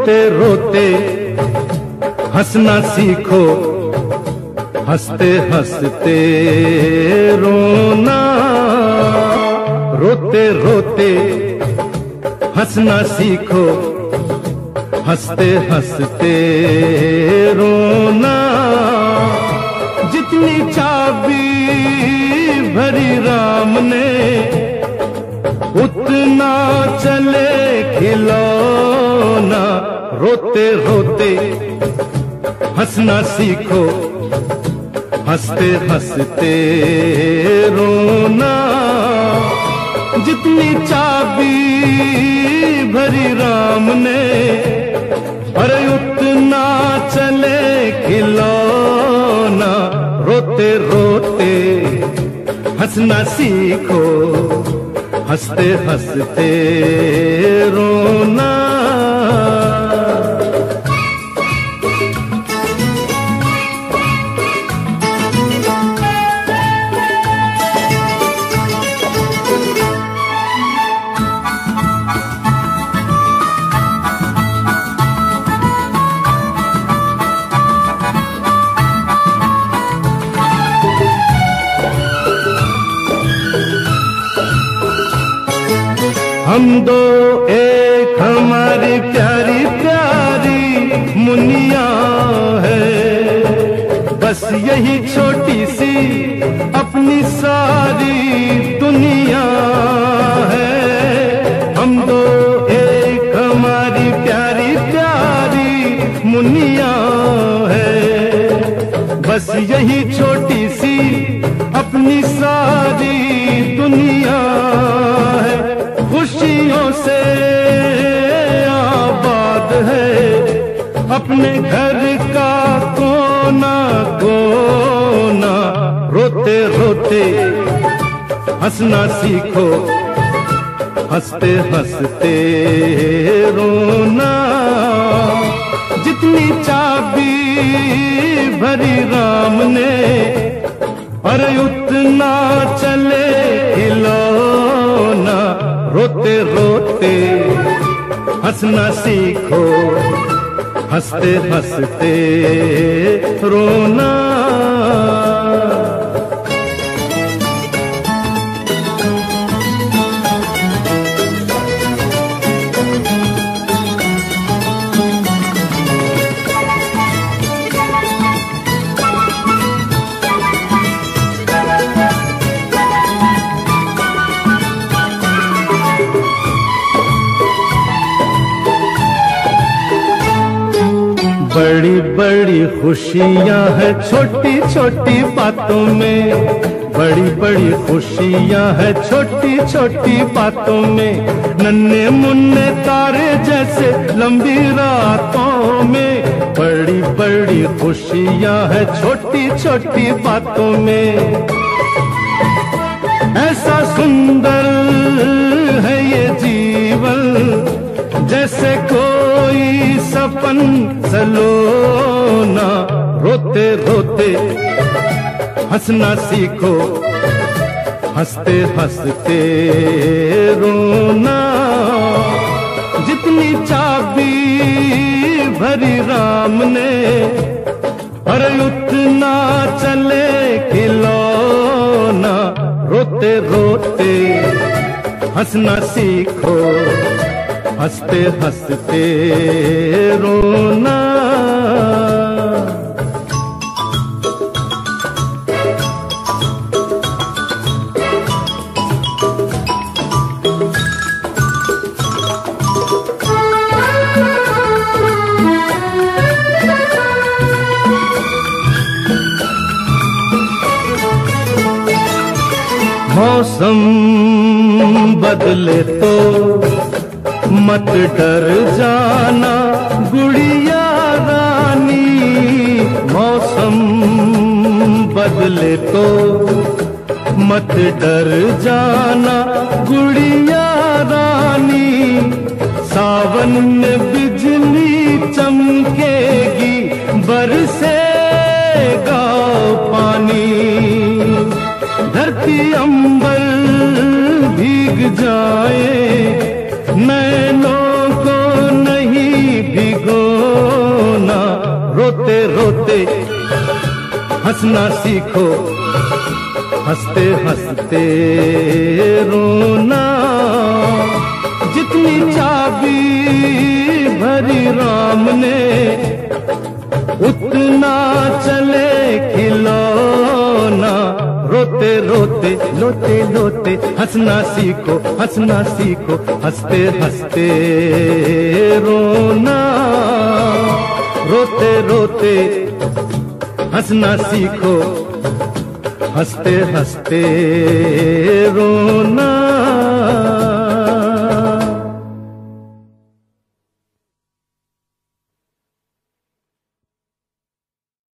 रोते रोते हंसना सीखो, हंसते हंसते रोना। रोते रोते हंसना सीखो, हंसते हंसते रोना। जितनी चाबी भरी राम ने उतना चले खिलौना। रोते रोते हंसना सीखो, हंसते हंसते रोना। जितनी चाबी भरी राम ने अरे उतना चले खिलौना। रोते रोते हंसना सीखो, हंसते हंसते रोना। हम दो एक हमारी प्यारी प्यारी मुनिया है, बस यही छोटी सी अपनी सारी दुनिया है। हम दो एक हमारी प्यारी प्यारी मुनिया है, बस यही छोटी सी अपनी सारी दुनिया है। खुशियों से आबाद है अपने घर का कोना कोना। रोते रोते हंसना सीखो, हंसते हंसते रोना। जितनी चाबी भरी राम ने अरे उतना चले खिलौना। रोते रोते हंसना सीखो, हंसते हंसते रोना। बड़ी बड़ी खुशियां हैं छोटी छोटी बातों में, बड़ी बड़ी खुशियां हैं छोटी छोटी बातों में। नन्हे मुन्ने तारे जैसे लंबी रातों में, बड़ी बड़ी खुशियां हैं छोटी छोटी बातों में। ऐसा सुंदर है ये जीवन जैसे कोई सपन सलोना। रोते रोते हंसना सीखो, हंसते हंसते रोना। जितनी चाबी भरी राम ने अरे उतना चले खिलौना। रोते रोते हंसना सीखो, हंसते हंसते रोना। मौसम बदले तो मत डर जाना गुड़िया रानी। मौसम बदले तो मत डर जाना गुड़िया रानी। सावन में बिजली चमकेगी बरसेगा पानी। धरती अंबर भीग जाए नैनों को नहीं भीग रोते रोते हंसना सीखो, हंसते हंसते रोना। जितनी चाबी भरी राम ने उतना चले खिलौना। रोते रोते लोते लोते हंसना सीखो, हंसना सीखो, हंसते हंसते रोना। रोते रोते हंसना सीखो, हंसते हंसते रोना।